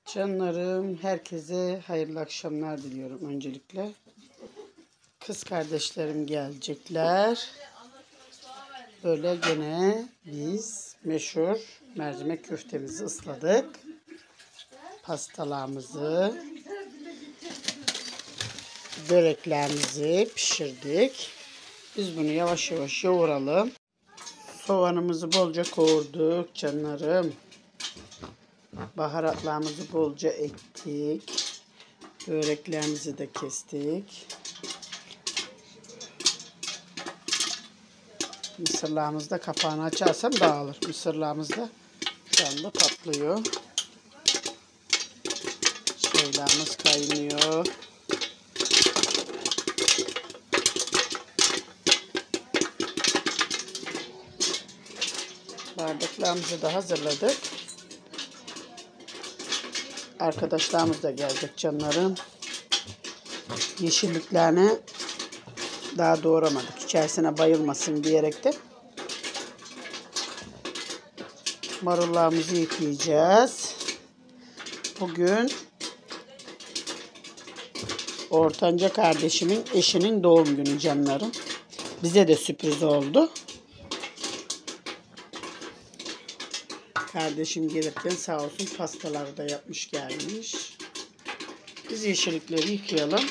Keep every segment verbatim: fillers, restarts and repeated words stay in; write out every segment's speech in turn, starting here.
Canlarım, herkese hayırlı akşamlar diliyorum öncelikle. Kız kardeşlerim gelecekler. Böyle gene biz meşhur mercimek köftemizi ısladık. Pastalarımızı, böreklerimizi pişirdik. Biz bunu yavaş yavaş yoğuralım. Soğanımızı bolca kavurduk canlarım. Baharatlarımızı bolca ektik. Böreklerimizi de kestik. Mısırlarımız da kapağını açarsam dağılır. Mısırlarımız da şu anda patlıyor. Şeylerimiz kaynıyor. Bardaklarımızı da hazırladık. Arkadaşlarımız da gelecek canlarım. Yeşilliklerini daha doğramadık. İçerisine bayılmasın diyerekten. Marullarımızı yıkayacağız. Bugün ortanca kardeşimin eşinin doğum günü canlarım. Bize de sürpriz oldu. Kardeşim gelirken sağ olsun pastaları da yapmış gelmiş. Biz yeşillikleri yıkayalım.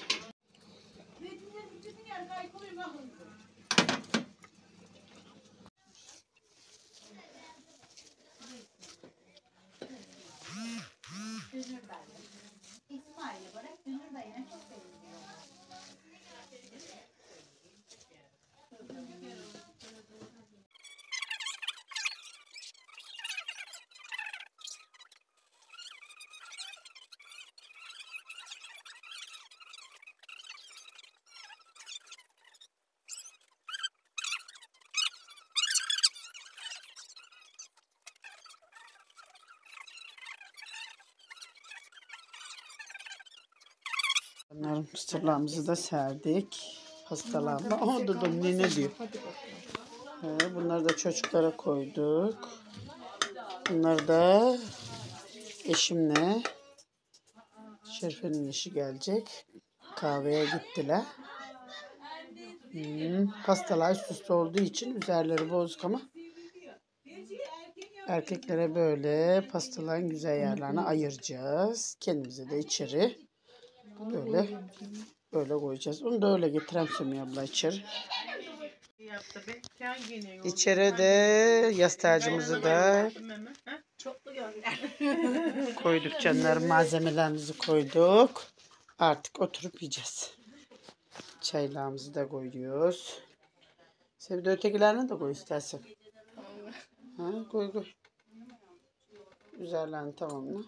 Bunların mısırlarımızı da serdik. Pastalarla. Aha dedim ne ne diyor. He, bunları da çocuklara koyduk. Bunlar da eşimle Şerife'nin eşi gelecek. Kahveye gittiler. Hmm, pastalar üst üste olduğu için üzerleri bozuk ama erkeklere böyle pastaların güzel yerlerini ayıracağız. Kendimize de içeri böyle böyle koyacağız. Onu da öyle getirem Sümiye abla içeri. İçeri de yastığımızı da koyduk canlarım. Malzemelerimizi koyduk. Artık oturup yiyeceğiz. Çaylarımızı da koyuyoruz. Sen bir de ötekilerini de koy istersen. Ha, koy koy. Üzerlerini tamamla.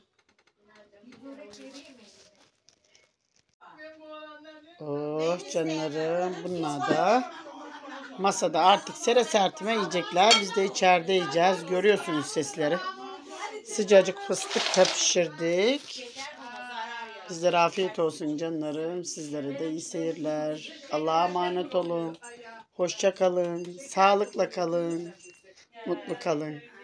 Oh canlarım, bunlar da masada artık sere sertime yiyecekler. Biz de içeride yiyeceğiz. Görüyorsunuz sesleri. Sıcacık fıstık da pişirdik. Sizlere afiyet olsun canlarım. Sizlere de iyi seyirler. Allah'a emanet olun. Hoşça kalın. Sağlıkla kalın. Mutlu kalın.